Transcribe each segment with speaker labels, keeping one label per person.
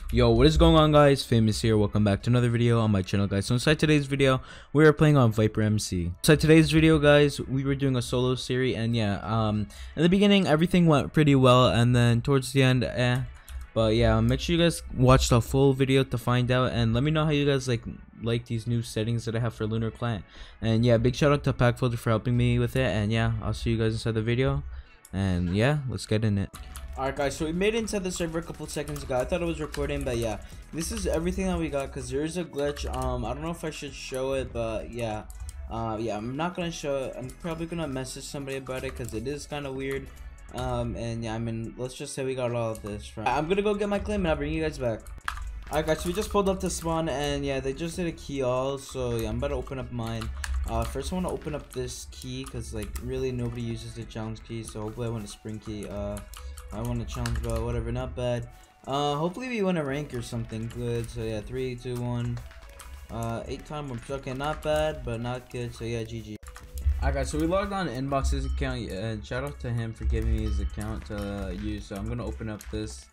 Speaker 1: Yo, what is going on, guys? Famous here. Welcome back to another video on my channel, guys. So inside today's video, we are playing on Viper MC. Inside today's video, guys, we were doing a solo series, and yeah, in the beginning everything went pretty well, and then towards the end, but yeah, make sure you guys watch the full video to find out, and let me know how you guys like these new settings that I have for Lunar Client. And yeah, big shout out to Packfolder for helping me with it, and yeah, I'll see you guys inside the video, and yeah, let's get in it. Alright guys, so we made it inside the server a couple seconds ago. I thought it was recording, but yeah, this is everything that we got, because there is a glitch. I don't know if I should show it, but yeah, I'm not gonna show it. I'm probably gonna message somebody about it because it is kind of weird. And yeah, I mean, let's just say we got all of this right. I'm gonna go get my claim and I'll bring you guys back. Alright guys, so we just pulled up to spawn, and yeah, they just did a key all, so yeah, I'm about to open up mine. First I want to open up this key because like really nobody uses the challenge key, so hopefully I want a spring key. I want to challenge, but whatever, not bad. Hopefully we win a rank or something good. So yeah, 3, 2, 1. 8 time whoops. Okay, not bad, but not good. So yeah, GG. Alright guys, so we logged on Inbox's account, and shout out to him for giving me his account to use. So I'm gonna open up this.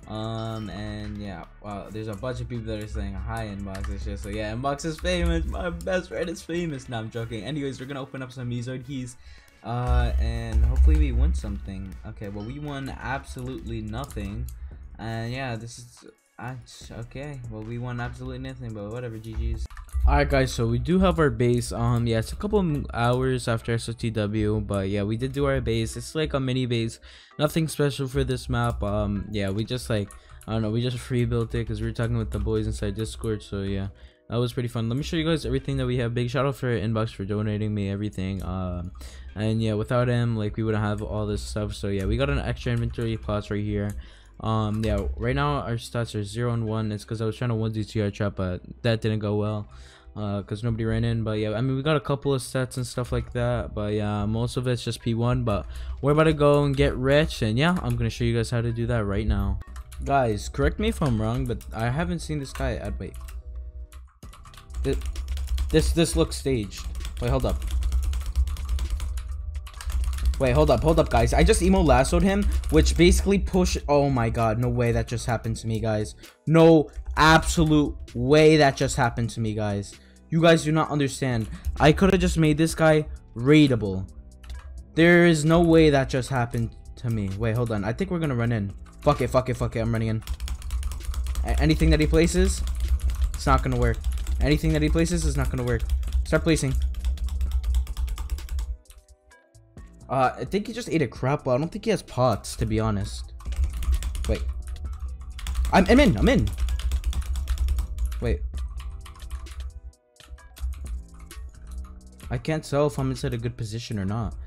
Speaker 1: And yeah, wow, there's a bunch of people that are saying hi Inbox and shit. So yeah, Inbox is famous. My best friend is famous. No, I'm joking. Anyways, we're gonna open up some Mizard keys. And hopefully we win something. Okay, well we won absolutely nothing, and yeah, this is okay. Well, we won absolutely nothing, but whatever, GG's. Alright guys, so we do have our base. Yeah, it's a couple hours after SOTW, but yeah, we did do our base. It's like a mini base, nothing special for this map. Yeah, we just I don't know, we just free built it because we were talking with the boys inside Discord. So yeah, that was pretty fun. Let me show you guys everything that we have. Big shout out for Inbox for donating me everything. And yeah, without him, like, we wouldn't have all this stuff. So yeah, we got an extra inventory class right here. Yeah, right now our stats are 0 and 1. It's because I was trying to 1DTR trap, but that didn't go well because nobody ran in. But yeah, I mean, we got a couple of stats and stuff like that, but yeah, most of it's just P1. But we're about to go and get rich, and yeah, I'm gonna show you guys how to do that right now. Guys, correct me if I'm wrong, but I haven't seen this guy at wait. This looks staged. Wait, hold up. Wait, hold up, guys. I just emo lassoed him, which basically pushed. Oh my god, no way that just happened to me, guys. No absolute way that just happened to me, guys. You guys do not understand. I could have just made this guy raidable. There is no way that just happened to me. Wait, hold on. I think we're gonna run in. Fuck it. I'm running in. Anything that he places, it's not gonna work. Anything that he places is not gonna work. Start placing. I think he just ate a crap, but I don't think he has pots, to be honest. Wait. I'm in. Wait. I can't tell if I'm inside a good position or not.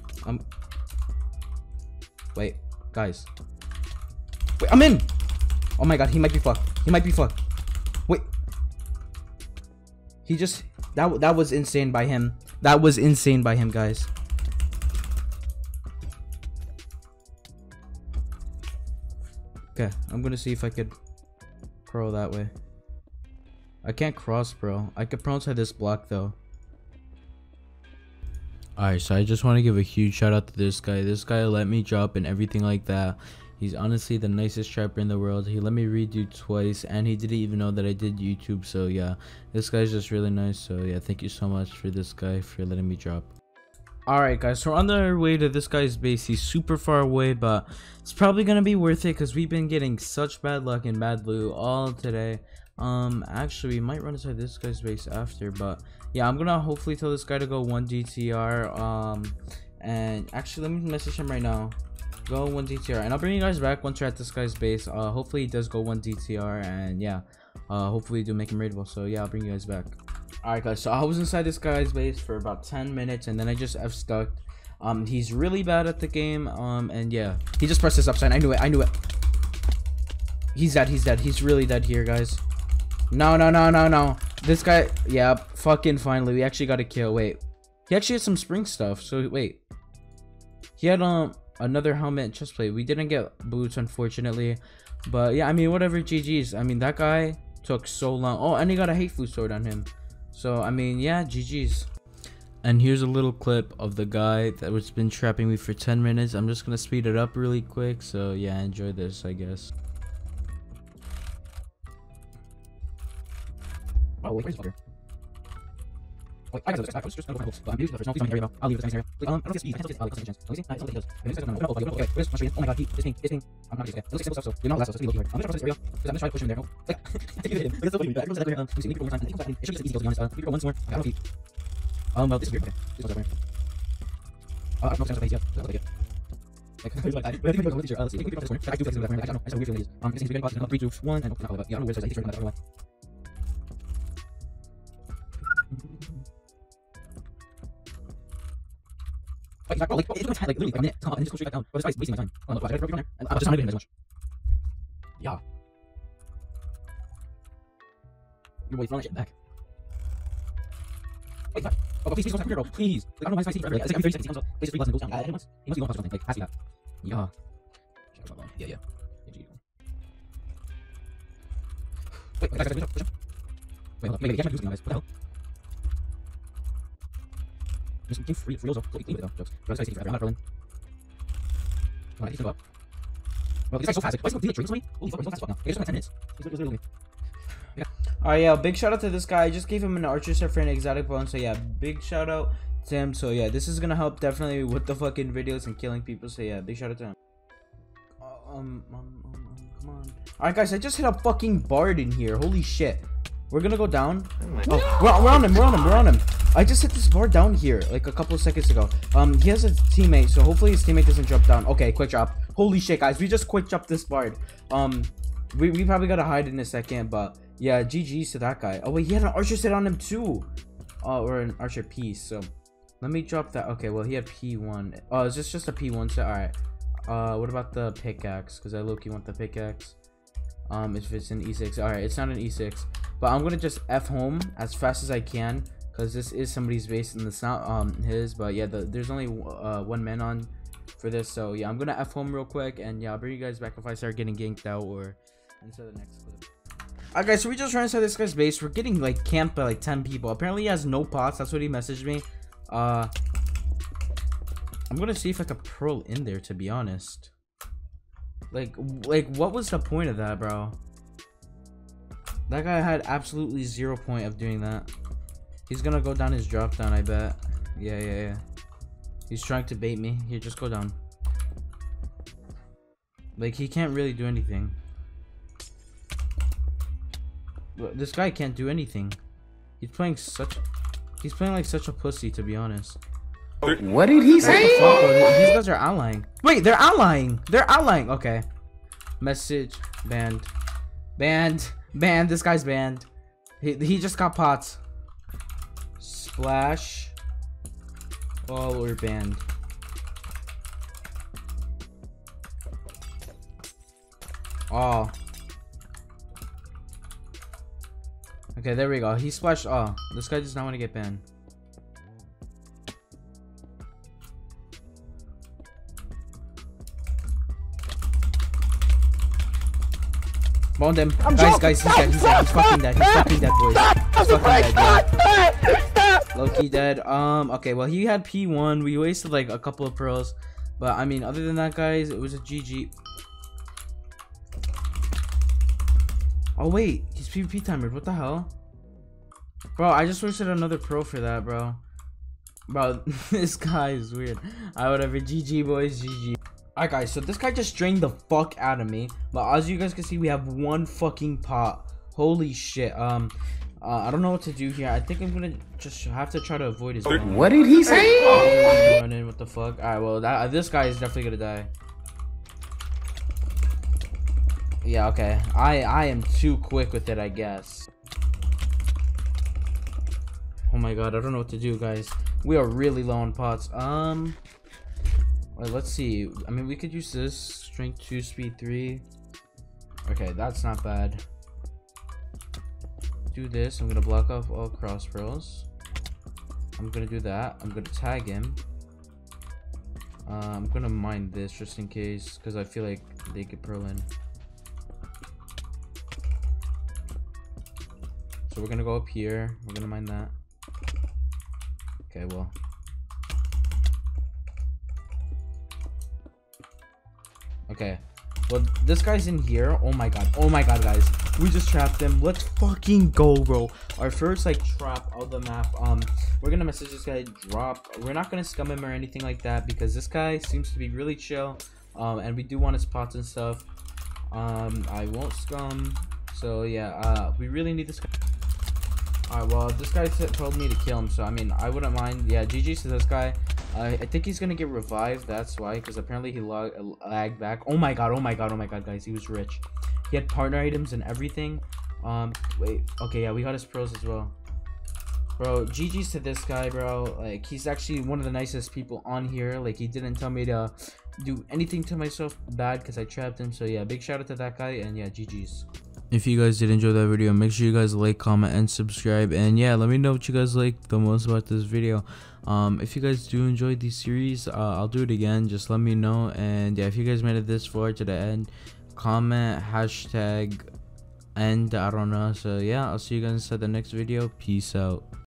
Speaker 1: Wait, guys. Wait, I'm in! Oh my god, he might be fucked. Wait. He just... That was insane by him. Guys. Okay, I'm gonna see if I could pro that way. I can't cross, bro. I could pro inside this block though. Alright, so I just want to give a huge shout out to this guy. This guy let me drop and everything like that. He's honestly the nicest trapper in the world. He let me redo twice, and he didn't even know that I did YouTube. So yeah, this guy's just really nice. So yeah, thank you so much for this guy for letting me drop. Alright guys, so we're on our way to this guy's base. He's super far away, but it's probably gonna be worth it because we've been getting such bad luck and bad loot all today. Actually we might run inside this guy's base after, but yeah, I'm gonna hopefully tell this guy to go 1 DTR. And actually let me message him right now. Go 1 DTR, and I'll bring you guys back once you're at this guy's base. Hopefully he does go 1 DTR, and yeah, hopefully do make him raidable. So yeah, I'll bring you guys back. Alright guys, so I was inside this guy's base for about 10 minutes, and then I just F-stuck. He's really bad at the game, and yeah, he just pressed this up sign. I knew it. He's dead. He's really dead here, guys. No. This guy, yeah, fucking finally, we actually got a kill. Wait, he actually had some spring stuff, so wait. He had, another helmet and chest plate. We didn't get boots, unfortunately, but yeah, I mean, whatever, GG's. I mean, that guy took so long. Oh, and he got a hateful sword on him. So I mean, yeah, GG's. And here's a little clip of the guy that was been trapping me for 10 minutes. I'm just gonna speed it up really quick, so yeah, enjoy this, I guess. Oh, wait, where's this fucker? Wait, I got this. I was just gonna go for but I'm using the first one. Please tell me area, bro. I'll leave it to the area. Like, I don't get speed. I can't tell this. Let me see. Let me see. It does. Maybe this guy's gonna okay, where's my screen? Oh my god, it's ping. I'm not using it. It looks like simple stuff, so you're not last, so it's really low here. I'm gonna try this area, because I'm gonna try to push him there. Like, I think you hit him. Like, it's so funny. I can go let me see, we can go one more time. I think it should be easy, to be honest. We can go once more. I don't know. Well, this is weird. Okay, this one's over here. I don't know if it's going to be easy. Like, here's my guy. But I think we're going to let's see. I think we can go this corner. I do like this in the corner. I don't know. I just have a weird feeling it is. This seems to be getting close. 3, 2, 1, and okay, yeah, I don't know where it's like. I think it's right in that other one. Like, bro, like, it's gonna take like literally like a minute to come up and just go straight back down. Bro, this guy's wasting my time. Oh no, I gotta go there. And I'm just not doing it as much. Yeah. Your boy throwing that shit back. Wait, fuck. Oh, please don't come here, bro. Please. Like, I don't know why this guy's forever. Like, it's like every 30 seconds he comes up, plays 3 buttons and goes down. I hit him once. He must be going past something. Like, I see that. Yeah. Yeah. Wait, guys, push him. Wait, hold up. Wait, can't do something, guys. What the hell? Just game free though. Don't be though. Jokes. Bro, this guy's taking forever. I'm not rolling. Come on, he's gonna go up. Bro, this guy's so fast. Like, why is he going to drink somebody? Holy fuck, he's so fast as fuck now. He just went 10 minutes. He's literally. Yeah. Alright, yeah, big shout out to this guy. I just gave him an archer set for an exotic bone. So yeah, big shout out to him. So yeah, this is gonna help definitely with the fucking videos and killing people. So yeah, big shout out to him. Come on. Alright guys, I just hit a fucking bard in here. Holy shit. We're gonna go down. Oh, we're on him. I just hit this bard down here like a couple of seconds ago. He has a teammate, so hopefully his teammate doesn't jump down. Okay, quick drop. Holy shit, guys, we just quick dropped this bard. We probably gotta hide in a second, but yeah, GG's to that guy. Oh wait, he had an archer set on him too. Or an archer piece. So let me drop that. Okay, well he had P1. Oh, is this just a P1 set? Alright. What about the pickaxe? Because I low-key want the pickaxe. If it's an E6. Alright, it's not an E6. But I'm gonna just F home as fast as I can, because this is somebody's base and it's not his. But yeah, there's only one man on for this, so yeah, I'm gonna F home real quick, and yeah, I'll bring you guys back if I start getting ganked out or into the next clip. Alright guys, so we just ran inside this guy's base. We're getting like camped by like 10 people. Apparently he has no pots. That's what he messaged me. I'm gonna see if I could pearl in there, to be honest. Like what was the point of that, bro? That guy had absolutely 0 point of doing that. He's gonna go down his drop down, I bet. Yeah. He's trying to bait me. Here, just go down. Like, he can't really do anything. This guy can't do anything. He's playing like such a pussy, to be honest.
Speaker 2: What did he say?
Speaker 1: These guys are outlying. Wait, they're outlying. Okay. Message banned. Banned. This guy's banned. He just got pots. Splash. All or banned. Oh. Okay, there we go. He splashed. Oh, this guy does not want to get banned. Boned him. Guys, he's dead. He's fucking dead. He's fucking dead, boys. He's fucking dead, Low-key dead. Okay, well, he had P1. We wasted like a couple of pearls. But I mean, other than that, guys, it was a GG. Oh wait, he's PvP timered. What the hell? Bro, I just wasted another pro for that, bro. Bro, this guy is weird. Alright, whatever. GG, boys. GG. Alright guys, so this guy just drained the fuck out of me, but as you guys can see, we have one fucking pot. Holy shit. I don't know what to do here. I think I'm gonna just have to try to avoid his bomb.
Speaker 2: What did he say?
Speaker 1: Running, what the fuck? Alright, well, this guy is definitely gonna die. Yeah, okay. I am too quick with it, I guess. Oh my god, I don't know what to do, guys. We are really low on pots. Wait, let's see. I mean, we could use this. Strength 2, speed 3. Okay, that's not bad. Do this. I'm gonna block off all cross pearls. I'm gonna do that. I'm gonna tag him. I'm gonna mine this just in case, because I feel like they could pearl in. So we're gonna go up here. We're gonna mine that. Okay, well. Okay. Well, this guy's in here. Oh my god, guys. We just trapped him. Let's fucking go, bro. Our first like trap of the map. We're gonna message this guy, drop. We're not gonna scum him or anything like that because this guy seems to be really chill. And we do want his pots and stuff. I won't scum. So yeah, we really need this guy. Alright, well, this guy told me to kill him, so I mean, I wouldn't mind. Yeah, GG's to this guy. I think he's gonna get revived, that's why, because apparently he lagged back. Oh my god, guys, he was rich. He had partner items and everything. Wait, okay, yeah, we got his pros as well. Bro, GG's to this guy, bro. Like, he's actually one of the nicest people on here. Like, he didn't tell me to do anything to myself bad because I trapped him. So yeah, big shout out to that guy, and yeah, GG's. If you guys did enjoy that video, make sure you guys like, comment, and subscribe. And yeah, let me know what you guys like the most about this video. If you guys do enjoy these series, I'll do it again. Just let me know. And yeah, if you guys made it this far to the end, comment hashtag end. I don't know. So yeah, I'll see you guys in the next video. Peace out.